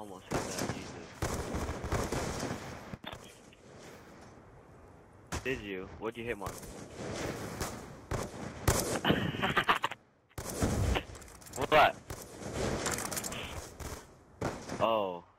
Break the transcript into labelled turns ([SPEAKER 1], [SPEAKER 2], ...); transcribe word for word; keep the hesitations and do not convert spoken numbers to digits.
[SPEAKER 1] Almost hit that, Jesus. Did you? What'd you hit, Mark? What? Oh.